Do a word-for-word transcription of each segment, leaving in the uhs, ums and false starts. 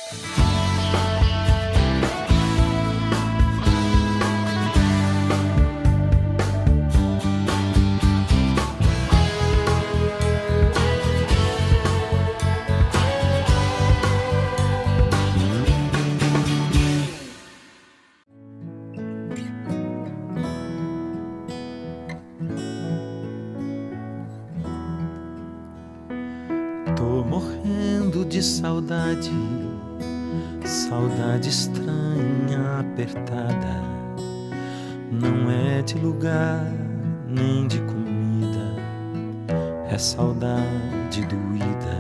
Tô morrendo de saudade, saudade estranha, apertada. Não é de lugar, nem de comida, é saudade doída.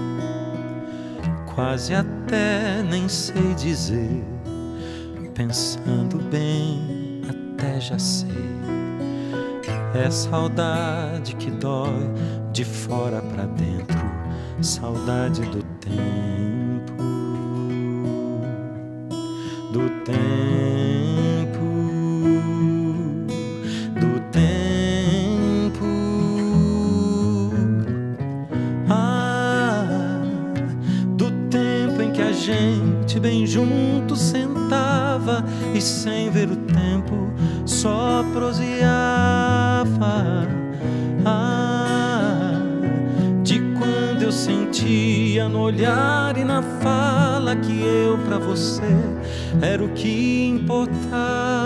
Quase até nem sei dizer, pensando bem, até já sei. É saudade que dói de fora pra dentro, saudade do tempo, do tempo, do tempo. Ah, do tempo em que a gente bem junto sentava e sem ver o tempo só proseava. Ah, de quando eu sentia no olhar e na fala que eu pra você era o que importava.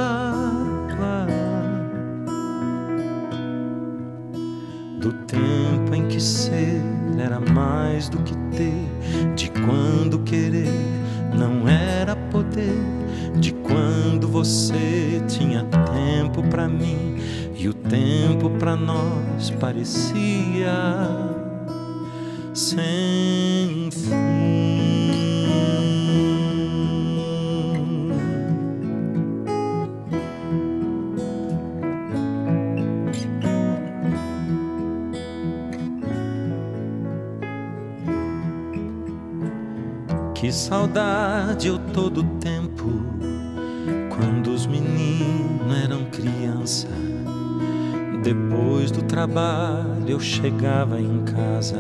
Do tempo em que ser era mais do que ter, de quando querer não era poder, de quando você tinha tempo pra mim e o tempo pra nós parecia sem fim. Que saudade eu tô do tempo quando os meninos eram criança. Depois do trabalho eu chegava em casa,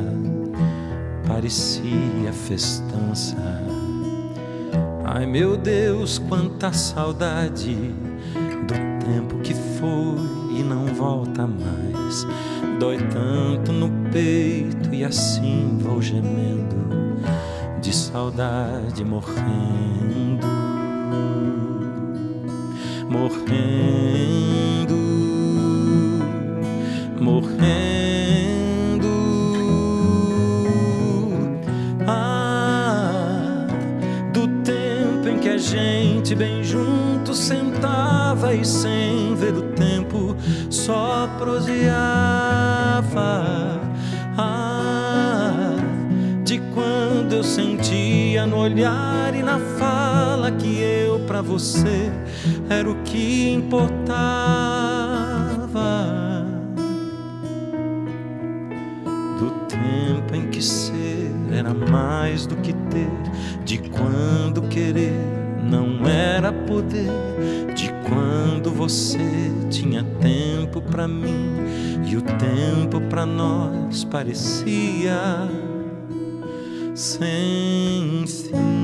parecia festança. Ai meu Deus, quanta saudade do tempo que foi e não volta mais. Dói tanto no peito e assim vou gemendo, de saudade morrendo, morrendo, morrendo. Ah, do tempo em que a gente bem junto sentava e sem ver o tempo só proseava. Ah, de quando eu sentia no olhar e na fala que eu pra você era o que importava. Do tempo em que ser era mais do que ter, de quando querer não era poder, de quando você tinha tempo pra mim e o tempo pra nós parecia sem fim.